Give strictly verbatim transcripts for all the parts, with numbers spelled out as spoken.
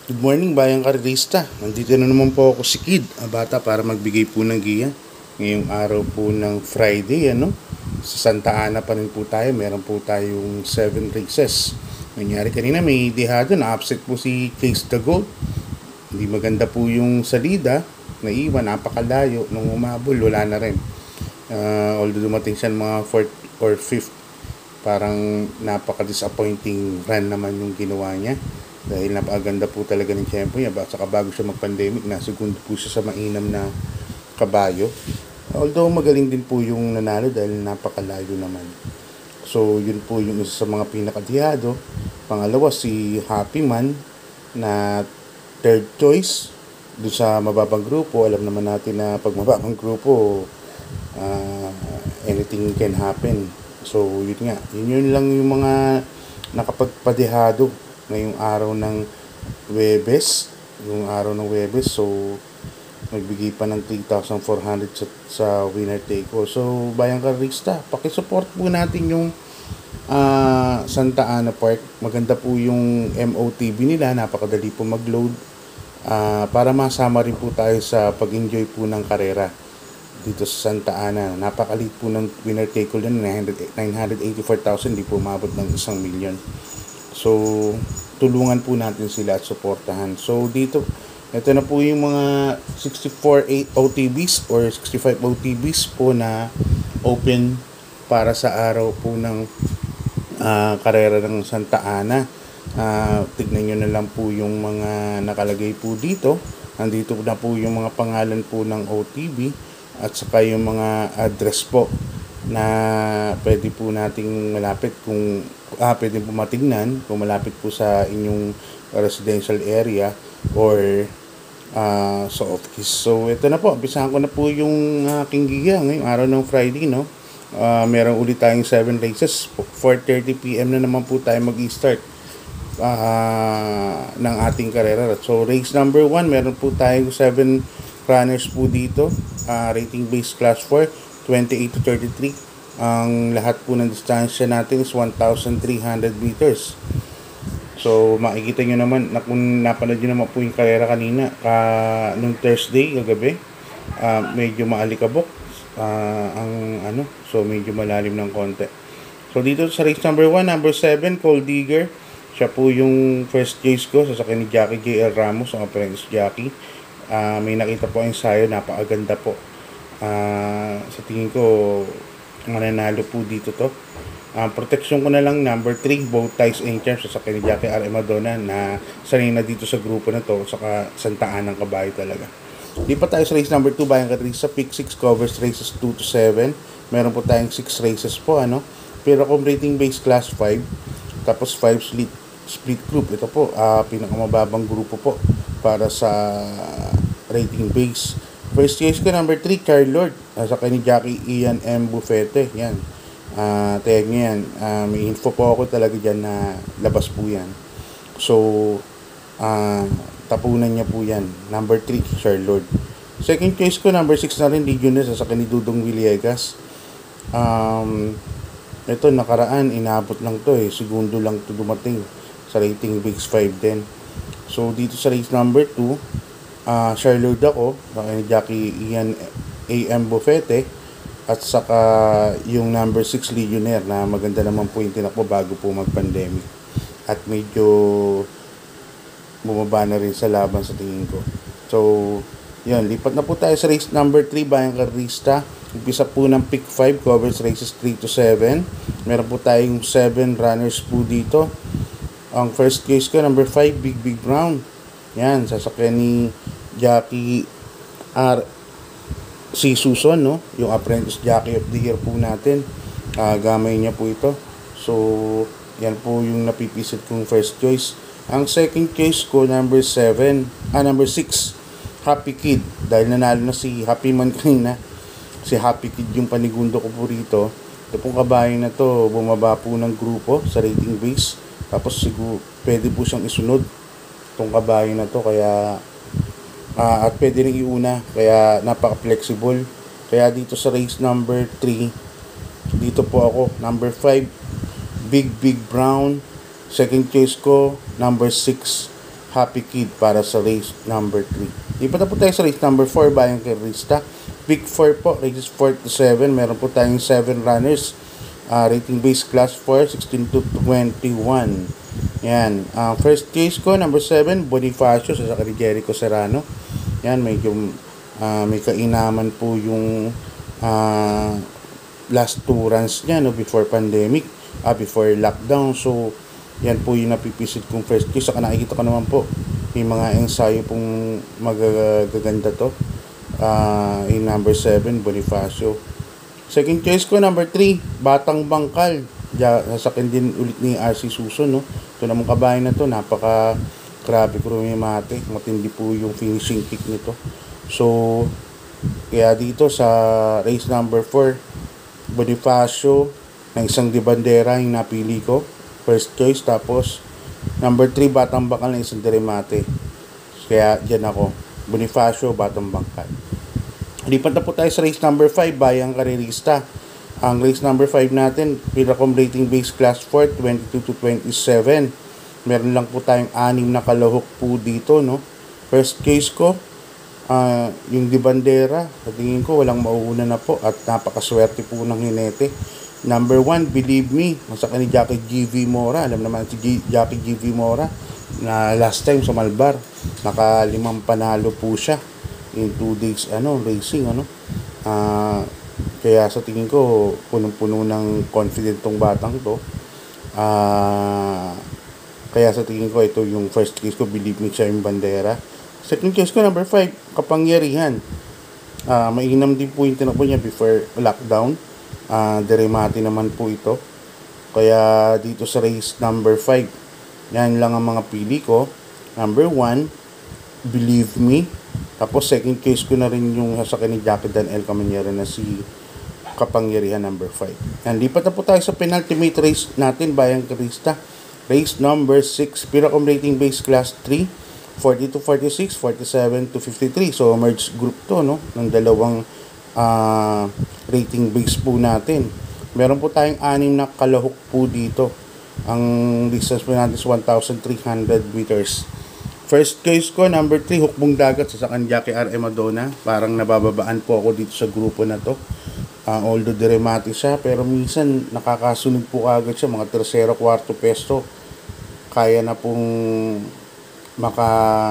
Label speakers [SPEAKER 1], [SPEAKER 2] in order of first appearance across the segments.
[SPEAKER 1] Good morning, Bayang Karista. Nandito na naman po ako si Kid, ang bata, para magbigay po ng giya. Ngayong araw po ng Friday, ano? Sa Santa Ana pa rin po tayo. Meron po tayong seven races. Nangyari kanina, may dehado, na-upset po si Case the Gold. Hindi maganda po yung salida. Naiwan, napakalayo. Nung umabol, wala na rin. Uh, although dumating siya mga fourth or fifth, parang napaka-disappointing run naman yung ginawa niya. Dahil napakaganda po talaga ng tempo niya. Saka bago siya mag-pandemic, na segundo po siya sa mainam na kabayo. Although magaling din po yung nanalo dahil napakalayo naman. So yun po yung isa sa mga pinakadihado. Pangalawa si Happy Man na third choice doon sa mababang grupo. Alam naman natin na pag mababang grupo, uh, anything can happen. So yun nga, yun yun lang yung mga nakapagpadihado ngayong araw ng Webes, yung araw ng Webes. So nagbigay pa ng three thousand four hundred sa, sa winner take all. So Bayang Karista, pakisupport po natin yung uh, Santa Ana Park. Maganda po yung M O T V nila, napakadali po mag-load, uh, para masama rin po tayo sa pag-enjoy po ng karera dito sa Santa Ana. Napakalit po ng winner take all yan, nine hundred eighty-four thousand, di po umabot ng isang milyon. So tulungan po natin sila at suportahan. So dito, ito na po yung mga sixty-four O T Bs or sixty-five O T Bs po na open para sa araw po ng uh, karera ng Santa Ana. Uh, tignan nyo na lang po yung mga nakalagay po dito. Nandito na po yung mga pangalan po ng O T B at saka yung mga address po na pwede po nating malapit kung ah, pwede po matignan kung malapit po sa inyong residential area or uh, sa office. So ito na po, umpisahan ko na po yung aking giga ngayong araw ng Friday, no? Uh, meron ulit tayong seven races. four thirty p m na naman po tayo mag-start uh, ng ating karera. So race number one, meron po tayong seven runners po dito, uh, rating base class four, twenty-eight to thirty-three. Ang lahat po ng distansya natin is one thousand three hundred meters. So makikita nyo naman na kung napanood nyo naman po yung karera kanina, ka, nung Thursday kagabi, uh, medyo maalikabok uh, ang ano, so medyo malalim ng konti. So dito sa race number one, number seven, Cold Digger. Siya po yung first choice ko, sasakyan ni Jackie J L Ramos, ang apprentice jockey. Uh, may nakita po ang ensayo, napakaganda po. Uh, sa tingin ko, mananalo po dito to. Ang uh, protection ko na lang, number three, Bow Ties and Charms, sa ni Jackie R. Madonna, na sanay na dito sa grupo na to, saka Santa Ana ng kabayo talaga. Di pa tayo sa race number two, Bayang Karista. Pick six covers races two to seven. Meron po tayong six races po, ano. Pero kung rating base class five, tapos five split, split group. Ito po, uh, pinakamababang grupo po para sa rating base. First choice ko, number three, Carl Lord. Uh, sa ni Jackie Ian M. Bufete. Yan. Uh, tayag nyo yan. Uh, may info po ako talaga dyan na labas po yan. So, uh, tapunan niya po yan. Number three, Carl Lord. Second choice ko, number six na rin, Legioness. Sa ni Dudong Villegas. Um, ito, nakaraan, inabot lang to eh. Segundo lang to dumating sa rating base five din. So, dito sa race number two, Uh, Charlotte ako, ni Jackie Ian A M. Bufete, at saka yung number six Legionnaire na maganda naman po yung tinakbo bago po mag-pandemic. At medyo bumaba na rin sa laban sa tingin ko. So, yun, lipat na po tayo sa race number three, Bayang Karista. Umpisa po ng pick five, covers races three to seven. Meron po tayong seven runners po dito. Ang first case ko, number five, Big Big Brown. Yan, sasakyan ni Jackie R. C. Suson, no? Yung apprentice jockey of the year po natin. Uh, gamay niya po ito. So, yan po yung napipisit kong first choice. Ang second choice ko, number seven, ah, number six, Happy Kid. Dahil nanalo na si Happy Man kanina. Si Happy Kid yung panigundo ko po rito. Ito pong kabayo na to, bumaba po ng grupo sa rating base. Tapos siguro, pwede po siyang isunod itong kabayo na to, kaya uh, at pwede rin iuna, kaya napaka-flexible. Kaya dito sa race number three, dito po ako, number five, Big Big Brown. Second choice ko, number six, Happy Kid para sa race number three. Lipat na po tayo sa race number four, bayang kay Rista. Pick four po, races four to seven. Meron po tayong seven runners. Uh, rating base class four, sixteen to twenty-one. Yan. Uh, first case ko, number seven, Bonifacio, sa ni Jericho Serrano. Yan, medyo uh, may kainaman po yung uh, last two runs niya, no, before pandemic, uh, before lockdown. So, yan po yung napipisit kong first case. Saka nakikita ko naman po, may mga ensayo pong magaganda to. Uh, in number seven, Bonifacio. Second choice ko, number three, Batang Bangkal. Sasakin din ulit ni R C Suson, no? Ito namang kabayan na to, napaka grabe ko rin yung mate. Matindi po yung finishing kick nito. So, kaya dito sa race number four, Bonifacio, ng isang di bandera yung napili ko. First choice. Tapos, number three, Batang Bangkal ng isang diremate. Kaya, dyan ako. Bonifacio, Batang Bangkal. Lipat na po tayo sa race number five, Bayang Karerista. Ang race number five natin, Pilacom rating base class four, twenty-two to twenty-seven. Meron lang po tayong anim na kalahok po dito, no? First case ko, uh, yung di bandera, sa tingin ko walang mauuna na po at napakaswerte po ng hinete. Number one, Believe Me, masaka ni Jackie G V Mora. Alam naman si G- Jackie G V Mora na last time sa Malbar, nakalimang panalo po siya in two days ano racing, ano. Uh, kaya sa tingin ko punong-puno ng confident tong batang to. Uh, kaya sa tingin ko ito yung first case ko, Believe Me, siya yung bandera. Second case ko, number five, Kapangyarihan. Uh, mainam din po yung tinakbo niya before lockdown. Uh, Deremati naman po ito. Kaya dito sa race number five, yan lang ang mga pili ko. Number one, Believe Me. Tapos second case ko na rin yung sasakyan ni Jackie Dan El Caminero na si Kapangyarihan, number five. Yan, lipat na po tayo sa penultimate race natin, Bayang Karista. Race number six, Pilacom rating base class three, forty to forty-six, forty-seven to fifty-three. So, merge group to, no? Ng dalawang uh, rating base po natin. Meron po tayong anim na kalahok po dito. Ang distance po natin is one thousand three hundred meters. First case ko, number three, Hukbong Dagat, sa sakan Jackie R. M. Madonna. Parang nabababaan po ako dito sa grupo na to. Uh, although diremati siya, pero minsan nakakasunod po agad siya, mga tersero, kwarto pesto. Kaya na pong maka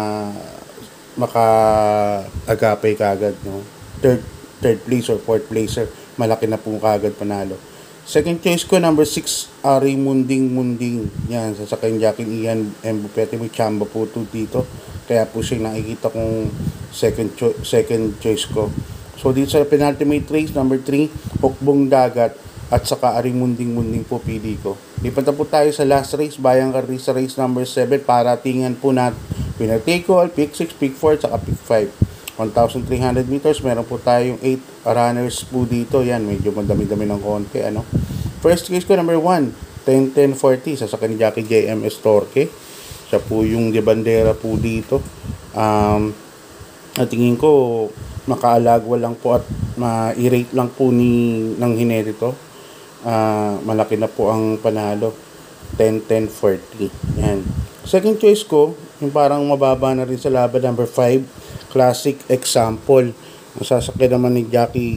[SPEAKER 1] maka agapay kagad, no? Third, third place or fourth placer, malaki na pong kagad panalo. Second choice ko, number six, Ari Munding Munding. Yan, sasakyan Jackie Ian M. Bupete. May chamba po ito dito. Kaya po siya nakikita kong second, cho- second choice ko. So, dito sa penultimate race, number three, Hukbong Dagat. At saka Ari Munding Munding po pili ko. Lipat na po tayo sa last race, Bayang Karista, race number seven. Paratingan po natin. Winner take all, pick six, pick four, saka pick five. one thousand three hundred meters, meron po tayong eight runners po dito. Yan, medyo madami-dami ng konti, ano. First case ko, number one, ten ten forty, sasakyan ni Jackie J M Estorque. Siya po yung de bandera po dito. Um, at tingin ko, makaalagwa lang po at ma-rate lang po ni, ng hinete to. Uh, malaki na po ang panalo. ten ten forty. Yan. Second choice ko, yung parang mababa na rin sa laban, number five, Classic Example. Ang sasakyan naman ni Jackie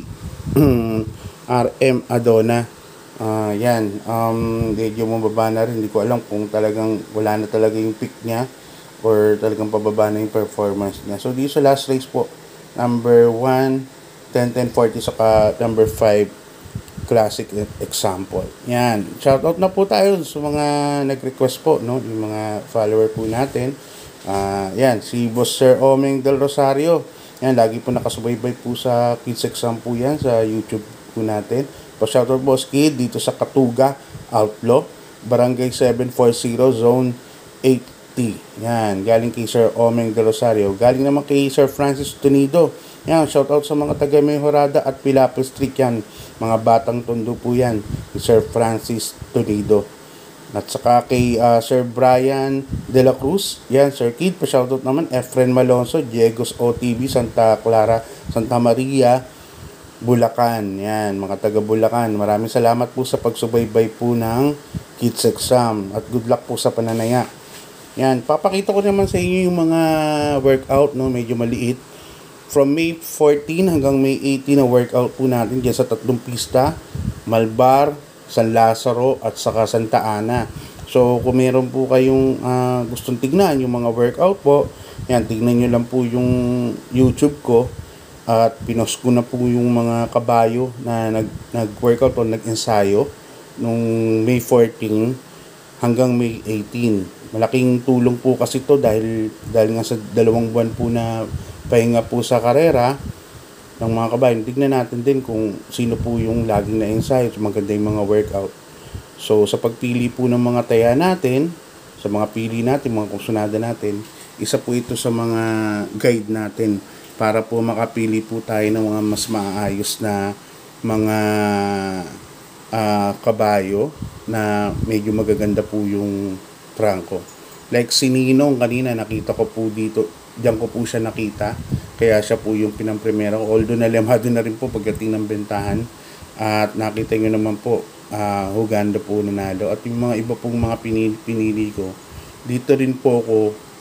[SPEAKER 1] R M Adona. Uh, yan. Um, medyo mababa na rin. Hindi ko alam kung talagang wala na talaga yung pick niya or talagang pababa na yung performance niya. So, dito sa last race po, number one, ten ten forty, saka number five, Classic Example. Yan. Shoutout na po tayo sa mga nag-request po, no? Yung mga follower po natin. Uh, yan, si Boss Sir Omeng Del Rosario. Yan, lagi po nakasubaybay po sa Kids Exam po yan sa YouTube po natin. Pa-shoutout Boss Kid dito sa Katuga, Outlaw, Barangay seven forty, Zone eight T. Yan, galing kay Sir Omeng Del Rosario. Galing naman kay Sir Francis Tunido. Yan, shoutout sa mga taga Mejorada at Pilapil Street yan. Mga batang tondo po yan, ni Sir Francis Tunido. At saka kay uh, Sir Brian De La Cruz. Yan, Sir Kid, pa-shoutout naman. Efren Malonzo, Diegos O T V, Santa Clara, Santa Maria, Bulacan. Yan, mga taga Bulacan. Maraming salamat po sa pagsubaybay po ng Kids Exam. At good luck po sa pananaya. Yan, papakita ko naman sa inyo yung mga workout, no, medyo maliit. From May fourteen hanggang May eighteen na workout po natin dyan sa tatlong pista, Malbar, San Lazaro at saka Santa Ana. So kung meron po kayong uh, gustong tignan yung mga workout po, yan, tignan nyo lang po yung YouTube ko at pinost ko na po yung mga kabayo na nag, nag-workout o nag-ensayo nung May fourteen hanggang May eighteen. Malaking tulong po kasi to dahil dahil nga sa dalawang buwan po na pahinga po sa karera ng mga kabayan. Tignan natin din kung sino po yung laging na-ensayo, maganda yung mga workout. So sa pagpili po ng mga taya natin, sa mga pili natin, mga kursunada natin, isa po ito sa mga guide natin para po makapili po tayo ng mga mas maayos na mga uh, kabayo na medyo magaganda po yung trangko. Like si Ninong kanina, nakita ko po dito, diyan ko po siya nakita, kaya siya po yung pinampremera ko. Although nalemhado na rin po pagdating ng bentahan, at nakita nyo naman po, uh, huganda po nanalo. At yung mga iba pong mga pinili, pinili ko, dito rin po ako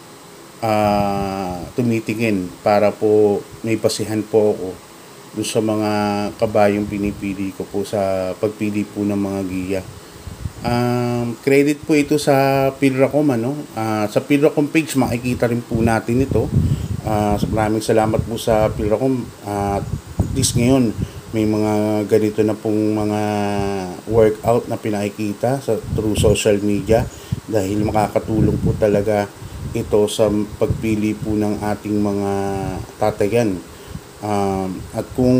[SPEAKER 1] uh, tumitingin para po may basihan po ako doon sa mga kabayong pinipili ko po sa pagpili po ng mga giya. Um, credit po ito sa Pilracom, ano? Uh, sa Pilracom page makikita rin po natin ito. Uh, maraming salamat po sa Pilracom. Uh, at least ngayon may mga ganito na pong mga workout na pinakikita sa through social media dahil makakatulong po talaga ito sa pagpili po ng ating mga tatayan. Um, at kung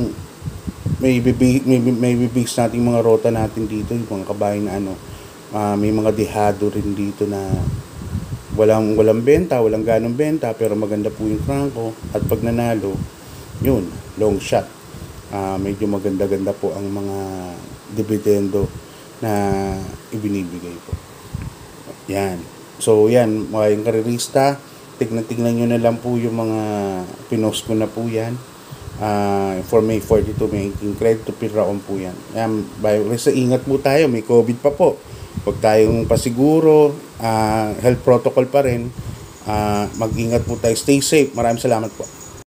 [SPEAKER 1] may bibig may, may bibig sa ating mga rota natin dito, yung mga kabayan na ano, uh, may mga dehado rin dito na walang walang benta, walang ganong benta pero maganda po yung trangko at pag nanalo, yun, long shot. Uh, medyo maganda-ganda po ang mga dividendo na ibinibigay po. Yan. So yan, mga yung karirista, tignan-tignan nyo na lang po yung mga pinost ko na po yan. Uh, for May forty-two, May eighteen, credit to Pilracom po yan. Yan, by, sa ingat po tayo, may COVID pa po. Huwag tayong pasiguro, uh, health protocol pa rin. Uh, mag-ingat po tayo, stay safe. Maraming salamat po.